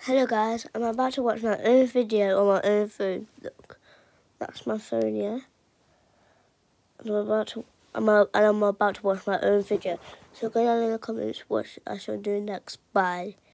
Hello guys, I'm about to watch my own video on my own phone. Look, that's my phone, yeah. And I'm about to watch my own video. So go down in the comments what I shall do next. Bye.